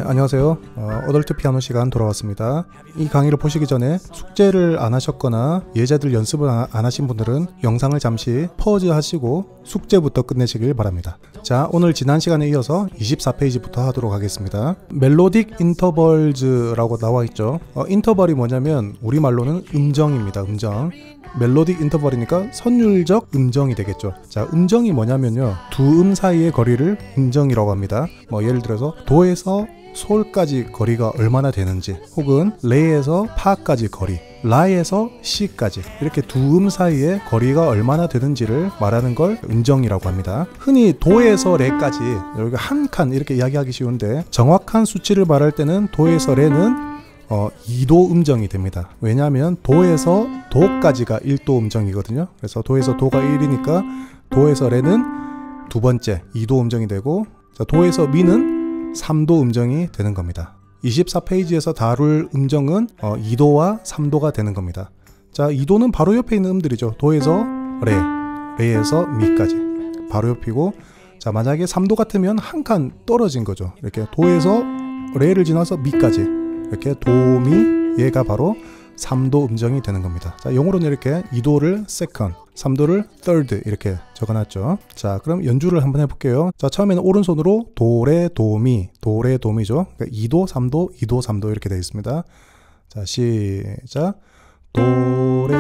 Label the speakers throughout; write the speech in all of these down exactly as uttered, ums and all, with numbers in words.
Speaker 1: 안녕하세요. 어, 어덜트 피아노 시간 돌아왔습니다. 이 강의를 보시기 전에 숙제를 안 하셨거나 예제들 연습을 안 하신 분들은 영상을 잠시 퍼즈 하시고 숙제부터 끝내시길 바랍니다. 자, 오늘 지난 시간에 이어서 이십사 페이지부터 하도록 하겠습니다. 멜로딕 인터벌즈라고 나와 있죠. 어, 인터벌이 뭐냐면 우리말로는 음정입니다. 음정. 멜로딕 인터벌이니까 선율적 음정이 되겠죠. 자, 음정이 뭐냐면요, 두 음 사이의 거리를 음정이라고 합니다. 뭐 예를 들어서 도에서 솔까지 거리가 얼마나 되는지, 혹은 레에서 파까지 거리, 라에서 시까지, 이렇게 두 음 사이의 거리가 얼마나 되는지를 말하는 걸 음정이라고 합니다. 흔히 도에서 레까지, 여기 한 칸 이렇게 이야기하기 쉬운데, 정확한 수치를 말할 때는 도에서 레는 어, 이 도 음정이 됩니다. 왜냐하면 도에서 도까지가 일 도 음정이거든요. 그래서 도에서 도가 일이니까 도에서 레는 두 번째 이 도 음정이 되고, 자, 도에서 미는 삼 도 음정이 되는 겁니다. 이십사 페이지에서 다룰 음정은 어, 이 도와 삼 도가 되는 겁니다. 자, 이 도는 바로 옆에 있는 음들이죠. 도에서 레, 레에서 미까지 바로 옆이고, 자, 만약에 삼 도 같으면 한 칸 떨어진 거죠. 이렇게 도에서 레를 지나서 미까지, 이렇게 도미, 얘가 바로 삼 도 음정이 되는 겁니다. 자, 영어로는 이렇게 이 도를 second, 삼 도를 third 이렇게 적어놨죠. 자, 그럼 연주를 한번 해볼게요. 자, 처음에는 오른손으로 도레 도미, 도레 도미죠. 그러니까 이 도, 삼 도, 이 도, 삼 도 이렇게 되어 있습니다. 자, 시작. 도레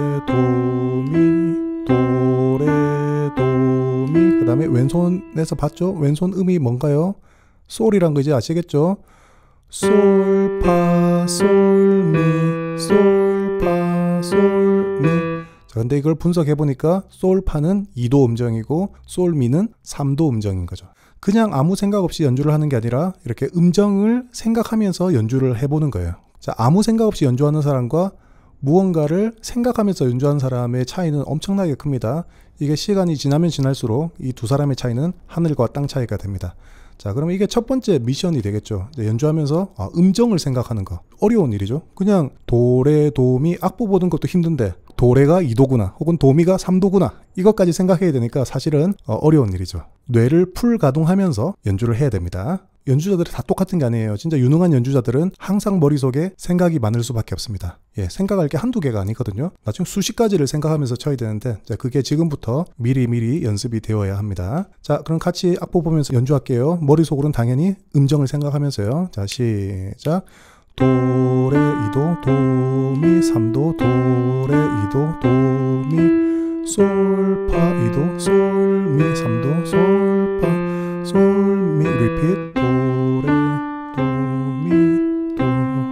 Speaker 1: 도미, 도레 도미. 그 다음에 왼손에서 봤죠? 왼손 음이 뭔가요? 솔이란 거 이제 아시겠죠? 솔, 파, 솔, 미, 솔, 파, 솔, 미. 자, 근데 이걸 분석해보니까 솔, 파는 이 도 음정이고 솔, 미는 삼 도 음정인 거죠. 그냥 아무 생각 없이 연주를 하는 게 아니라 이렇게 음정을 생각하면서 연주를 해보는 거예요. 자, 아무 생각 없이 연주하는 사람과 무언가를 생각하면서 연주하는 사람의 차이는 엄청나게 큽니다. 이게 시간이 지나면 지날수록 이 두 사람의 차이는 하늘과 땅 차이가 됩니다. 자, 그럼 이게 첫 번째 미션이 되겠죠. 연주하면서 아, 음정을 생각하는 거 어려운 일이죠. 그냥 도레 도미 악보 보는 것도 힘든데 도레가 이 도구나, 혹은 도미가 삼 도구나, 이것까지 생각해야 되니까 사실은 어, 어려운 일이죠. 뇌를 풀 가동하면서 연주를 해야 됩니다. 연주자들이 다 똑같은 게 아니에요. 진짜 유능한 연주자들은 항상 머릿속에 생각이 많을 수밖에 없습니다. 예, 생각할 게 한두 개가 아니거든요. 나중에 수십 가지를 생각하면서 쳐야 되는데, 자, 그게 지금부터 미리미리 연습이 되어야 합니다. 자, 그럼 같이 악보 보면서 연주할게요. 머릿속으로는 당연히 음정을 생각하면서요. 자, 시작. 도레 이 도, 도미 삼 도, 도레 이 도, 도미, 솔, 파 이 도, 솔, 미 삼 도, 솔, 파, 솔, 미, 리핏. 도레, 도미, 도,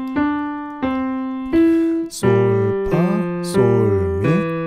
Speaker 1: 솔, 파, 솔,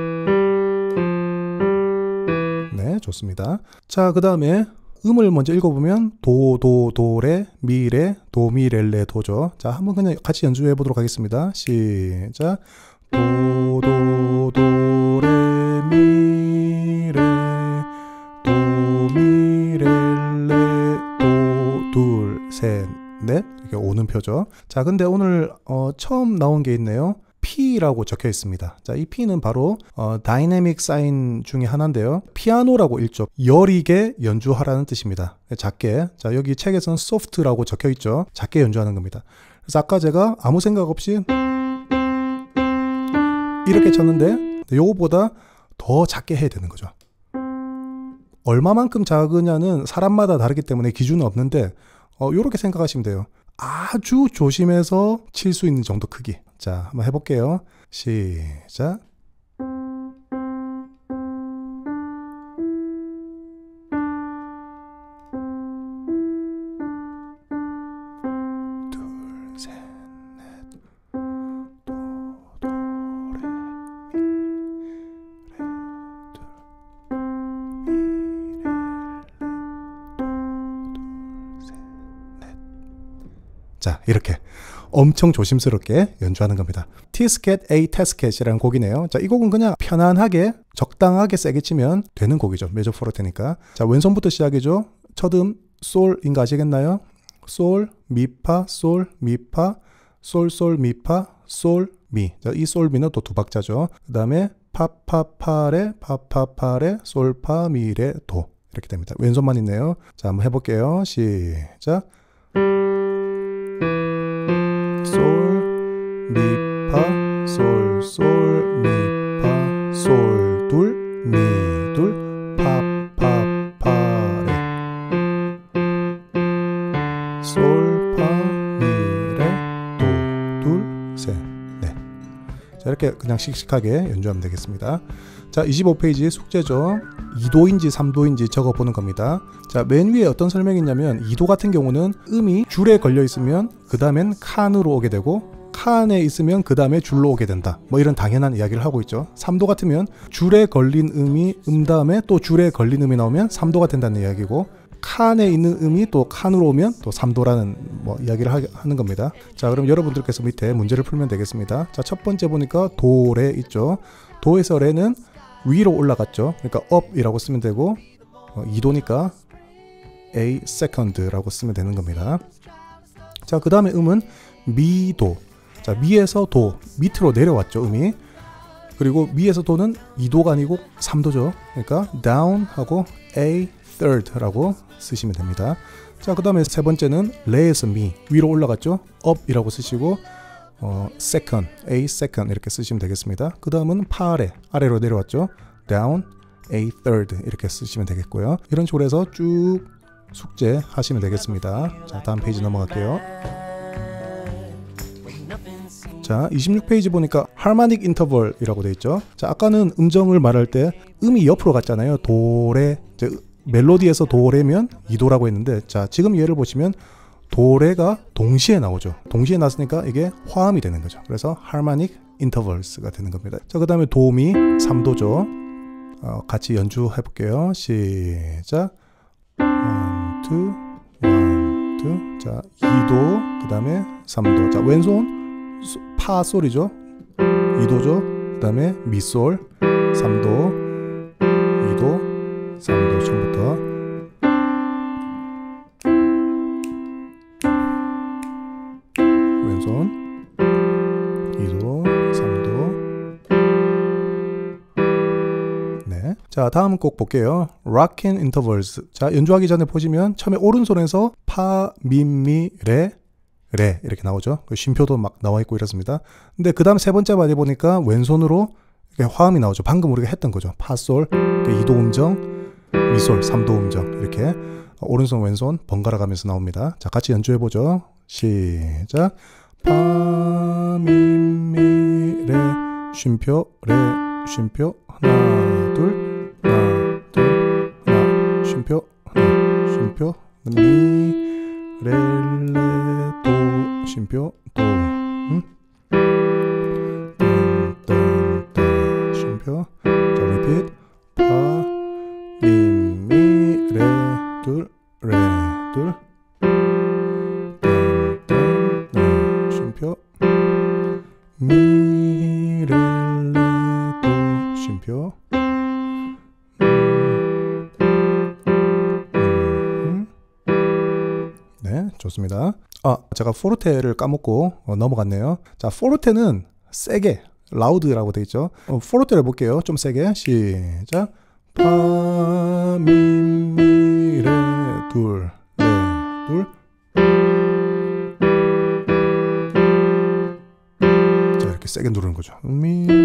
Speaker 1: 미. 네, 좋습니다. 자, 그 다음에 음을 먼저 읽어보면 도, 도, 도, 레, 미, 레, 도, 미, 레, 레, 도죠. 자, 한번 그냥 같이 연주해 보도록 하겠습니다. 시작. 도, 도, 도, 레, 미, 레, 도, 미, 레, 레, 도, 둘, 셋, 넷. 이렇게 오는 표죠. 자, 근데 오늘 어, 처음 나온 게 있네요. P라고 적혀 있습니다. 자, 이 P는 바로 어, 다이내믹 사인 중에 하나인데요. 피아노라고 읽죠. 여리게 연주하라는 뜻입니다. 작게. 자, 여기 책에서는 소프트라고 적혀 있죠. 작게 연주하는 겁니다. 그래서 아까 제가 아무 생각 없이 이렇게 쳤는데 요거보다 더 작게 해야 되는 거죠. 얼마만큼 작으냐는 사람마다 다르기 때문에 기준은 없는데 어, 요렇게 생각하시면 돼요. 아주 조심해서 칠 수 있는 정도 크기. 자, 한번 해볼게요. 시작. 둘, 셋, 넷. 도, 도, 레, 미, 레, 둘, 미, 레, 레, 도, 둘, 셋, 넷. 자, 이렇게 엄청 조심스럽게 연주하는 겁니다. 티스켓 A 테스켓이라는 곡이네요. 자, 이 곡은 그냥 편안하게 적당하게 세게 치면 되는 곡이죠. 메저 포르테니까. 자, 왼손부터 시작이죠. 첫 음 솔인 거 아시겠나요? 솔, 미파, 솔, 미파, 솔, 솔, 미파, 솔, 미. 자, 이 솔, 미는 또 두 박자죠. 그 다음에 파파파레, 파파파레, 솔, 파, 미, 레, 도. 이렇게 됩니다. 왼손만 있네요. 자, 한번 해볼게요. 시작. 솔, 미, 파, 솔, 솔, 미, 파, 솔, 둘, 미, 둘, 파, 파, 파, 레. 솔, 파, 미, 레, 도, 둘, 셋, 넷. 자, 이렇게 그냥 씩씩하게 연주하면 되겠습니다. 자, 이십오 페이지 숙제죠. 이 도인지 삼 도인지 적어 보는 겁니다. 자, 맨 위에 어떤 설명이 있냐면 이 도 같은 경우는 음이 줄에 걸려 있으면 그 다음엔 칸으로 오게 되고 칸에 있으면 그 다음에 줄로 오게 된다. 뭐 이런 당연한 이야기를 하고 있죠. 삼 도 같으면 줄에 걸린 음이 음 다음에 또 줄에 걸린 음이 나오면 삼 도가 된다는 이야기고, 칸에 있는 음이 또 칸으로 오면 또 삼 도라는 뭐 이야기를 하, 하는 겁니다. 자, 그럼 여러분들께서 밑에 문제를 풀면 되겠습니다. 자, 첫 번째 보니까 도, 레 있죠. 도에서 레는 위로 올라갔죠. 그러니까 up이라고 쓰면 되고, 어, 이 도니까 A second라고 쓰면 되는 겁니다. 자, 그 다음에 음은 미도. 자, 미에서 도, 밑으로 내려왔죠, 음이. 그리고 미에서 도는 이 도가 아니고 삼 도죠. 그러니까 down 하고 A third라고 쓰시면 됩니다. 자, 그 다음에 세 번째는 레에서 미, 위로 올라갔죠. up이라고 쓰시고, 어, second, A second 이렇게 쓰시면 되겠습니다. 그 다음은 파레, 아래로 내려왔죠. down, A third 이렇게 쓰시면 되겠고요. 이런 식으로 해서 쭉 숙제 하시면 되겠습니다. 자, 다음 페이지 넘어갈게요. 자, 이십육 페이지 보니까 harmonic interval이라고 되어 있죠. 자, 아까는 음정을 말할 때 음이 옆으로 갔잖아요. 도레, 이제 멜로디에서 도레면 이 도라고 했는데, 자, 지금 예를 보시면 도레가 동시에 나오죠. 동시에 나왔으니까 이게 화음이 되는 거죠. 그래서 harmonic intervals가 되는 겁니다. 자, 그 다음에 도미 삼 도죠. 어, 같이 연주해 볼게요. 시작. 원, 투, 원, 투. 자, 이 도, 그 다음에 삼 도. 자, 왼손 파 솔이죠. 이 도죠. 그 다음에 미 솔, 삼 도, 이 도, 삼 도 처음부터. 왼손 이 도, 삼 도. 네. 자, 다음 곡 볼게요. Rockin' Intervals. 자, 연주하기 전에 보시면 처음에 오른손에서 파, 미, 미, 레, 레 이렇게 나오죠. 쉼표도 막 나와 있고 이렇습니다. 근데 그 다음 세 번째 바디 보니까 왼손으로 이렇게 화음이 나오죠. 방금 우리가 했던 거죠. 파, 솔, 이 도 음정, 미, 솔, 삼 도 음정 이렇게 오른손 왼손 번갈아 가면서 나옵니다. 자, 같이 연주해 보죠. 시작. 파, 미, 미, 레, 쉼표, 레, 쉼표, 하나, 둘, 하나, 둘, 하나, 쉼표, 하나, 쉼표, 미, 레, 레, 도, 쉼표, 도, 음? 딴, 딴, 딴, 쉼표. 자, repeat. 파, 미, 미, 레, 둘, 레, 둘. 미, 레, 레, 도, 쉼표. 음, 음, 네, 좋습니다. 아, 제가 포르테를 까먹고 어, 넘어갔네요. 자, 포르테는 세게, 라우드라고 되어 있죠. 어, 포르테를 해볼게요. 좀 세게. 시작. 파, 미, 미, 레, 둘, 레, 둘. 이렇게 세게 누르는 거죠. 미, 도,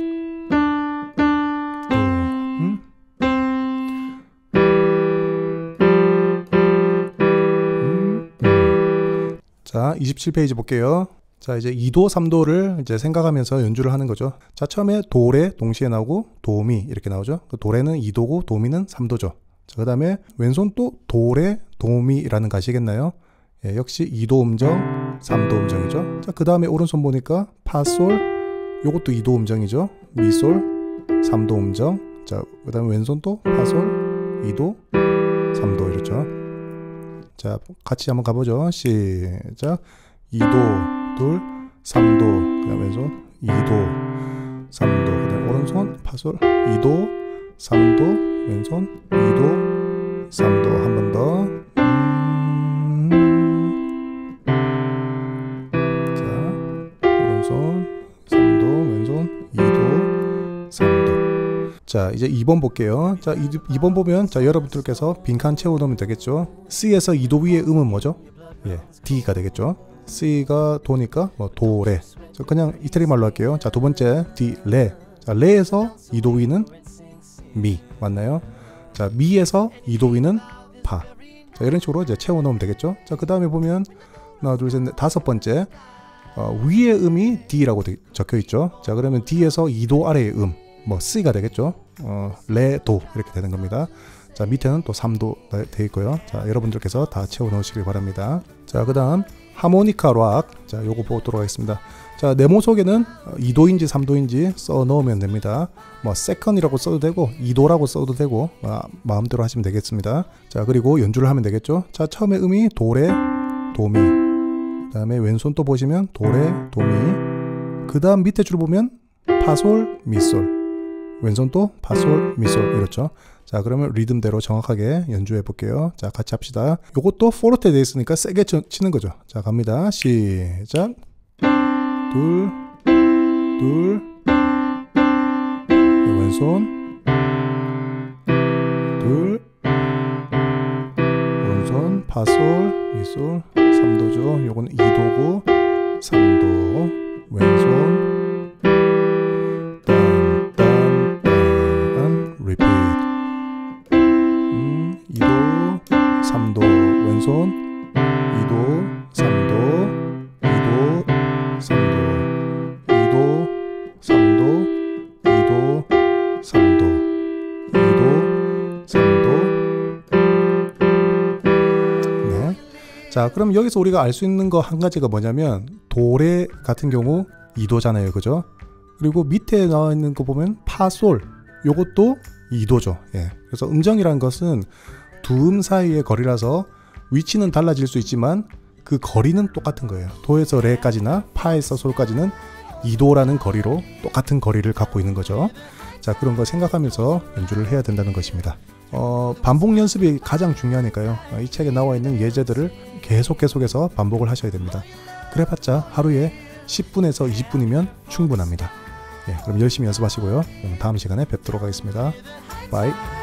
Speaker 1: 음? 음, 음. 자, 이십칠 페이지 볼게요. 자, 이제 이 도, 삼 도를 이제 생각하면서 연주를 하는 거죠. 자, 처음에 도레 동시에 나오고 도미 이렇게 나오죠. 도레는 이 도고 도미는 삼 도죠. 자, 그 다음에 왼손 또 도레, 도미라는 가시겠나요? 예, 역시 이 도 음정, 삼 도 음정이죠. 자, 그 다음에 오른손 보니까 파, 솔, 요것도 이 도 음정이죠. 미, 솔, 삼 도 음정. 자, 그 다음에 왼손 또 파, 솔, 이 도, 삼 도 이렇죠. 자, 같이 한번 가보죠. 시작. 이 도, 둘, 삼 도, 그 다음에 왼손 이 도, 삼 도, 그 다음에 오른손 파, 솔, 이 도, 삼 도, 왼손 이 도, 삼 도. 한 번 더. 삼 도, 왼손 이 도, 삼 도. 자, 이제 이 번 볼게요. 자, 이 번 보면 자, 여러분들께서 빈칸 채워 넣으면 되겠죠. C에서 이 도 위에 음은 뭐죠? 예, D가 되겠죠. C가 도니까 뭐 도, 레. 그냥 이태리 말로 할게요. 자, 두 번째 디, 레. 자, 레에서 이 도 위는 미 맞나요? 자, 미에서 이 도 위는 파. 자, 이런 식으로 이제 채워 넣으면 되겠죠. 자, 그 다음에 보면 하나, 둘, 셋, 넷, 다섯 번째 어, 위의 음이 D라고 되, 적혀 있죠. 자, 그러면 D에서 이 도 아래의 음, 뭐 C가 되겠죠. 어, 레, 도 이렇게 되는 겁니다. 자, 밑에는 또 삼 도 되어 있고요. 자, 여러분들께서 다 채워 넣으시길 바랍니다. 자, 그 다음 하모니카 락. 자, 요거 보도록 하겠습니다. 자, 네모 속에는 이 도인지 삼 도인지 써 넣으면 됩니다. 뭐 세컨이라고 써도 되고 이 도라고 써도 되고 아, 마음대로 하시면 되겠습니다. 자, 그리고 연주를 하면 되겠죠. 자, 처음에 음이 도레, 도미. 그 다음에 왼손 또 보시면 도레, 도미. 그 다음 밑에 줄 보면 파솔, 미솔. 왼손 또 파솔, 미솔. 이렇죠. 자, 그러면 리듬대로 정확하게 연주해 볼게요. 자, 같이 합시다. 요것도 포르테 돼 있으니까 세게 치는 거죠. 자, 갑니다. 시작. 둘, 둘, 왼손, 둘, 오른손, 파솔, 미솔, 삼 도죠. 요거는 이 도고, 삼 도, 왼손, 딴, 딴, 딴, 리피트. 음, 이 도, 삼 도, 왼손, 이 도, 삼 도, 이 도, 삼 도, 이 도, 삼 도, 이 도, 삼 도, 이 도, 삼 도. 네. 자, 그럼 여기서 우리가 알 수 있는 거 한 가지가 뭐냐면 도레 같은 경우 이 도잖아요, 그죠? 그리고 밑에 나와 있는 거 보면 파솔, 요것도 이 도죠. 예. 그래서 음정이란 것은 두 음 사이의 거리라서 위치는 달라질 수 있지만 그 거리는 똑같은 거예요. 도에서 레까지나 파에서 솔까지는 이 도라는 거리로 똑같은 거리를 갖고 있는 거죠. 자, 그런 거 생각하면서 연주를 해야 된다는 것입니다. 어, 반복 연습이 가장 중요하니까요. 이 책에 나와 있는 예제들을 계속 계속해서 반복을 하셔야 됩니다. 그래봤자 하루에 십 분에서 이십 분이면 충분합니다. 예, 그럼 열심히 연습하시고요. 그럼 다음 시간에 뵙도록 하겠습니다. 바이.